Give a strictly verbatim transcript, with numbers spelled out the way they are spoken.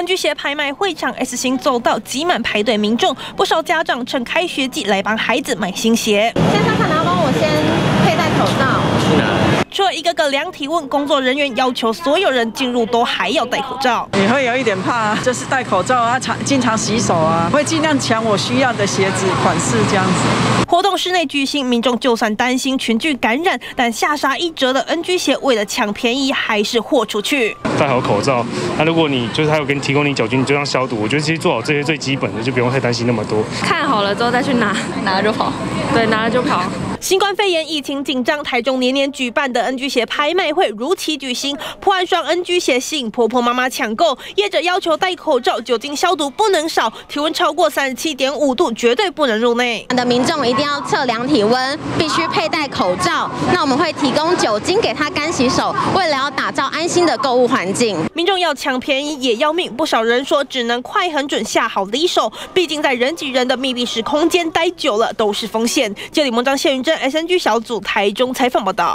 N G 鞋拍卖会场 S 型走道挤满排队民众，不少家长趁开学季来帮孩子买新鞋。 先生，可能要帮我先佩戴口罩。 去哪？ 除了一个个量体温，工作人员要求所有人进入都还要戴口罩。 你会有一点怕，就是戴口罩啊，常经常洗手啊，会尽量抢我需要的鞋子款式这样子。 活动室内举行，民众就算担心群聚感染，但下杀一折的 N G 鞋为了抢便宜，还是豁出去。 戴好口罩，那如果你就是他有给你提供你酒精，你就这样消毒。我觉得其实做好这些最基本的，就不用太担心那么多。 看好了之后再去拿， 拿了就跑。 对，拿了就跑。 新冠肺炎疫情紧张，台中年年举办的 N G 鞋拍卖会如期举行，破万双 N G 鞋吸引婆婆妈妈抢购，业者要求戴口罩，酒精消毒不能少，体温超过三十七点五度绝对不能入内。 的民众一定要测量体温，必须佩戴口罩。那我们会提供酒精给他干洗手，为了要打造安心的购物环境。 民众要抢便宜也要命，不少人说只能快很准下好离手，毕竟在人挤人的密闭式空间待久了都是风险。这里文章谢云珍 S N G 小组台中采访报道。